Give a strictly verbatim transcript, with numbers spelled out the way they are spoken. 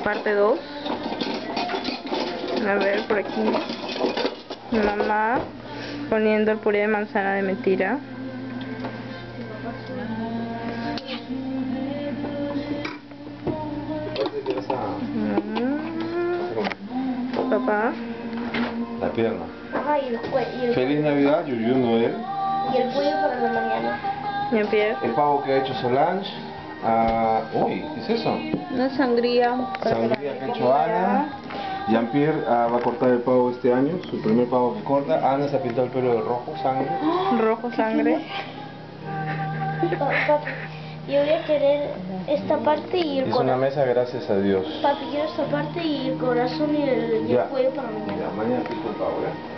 parte dos. A ver, por aquí. Mamá poniendo el puré de manzana de mentira. Mm. Papá. La pierna. Ajá, y el cuello. Feliz Navidad, Yuyu Noel. Y el cuello para la mañana. Jean-Pierre. El pavo que ha hecho Solange. Ah, uy, ¿qué es eso? Una sangría. Sangría que ha hecho Ana. Jean-Pierre ah, va a cortar el pavo este año, su primer pavo que corta. Ana se ha pintado el pelo de rojo, sangre. Rojo sangre. Papi, yo voy a querer esta parte y el Es una corazón. mesa gracias a Dios. Papi, quiero esta parte y el corazón y el, y el Ya. cuello para mañana. Ya, mañana pico el pavo, ¿ya?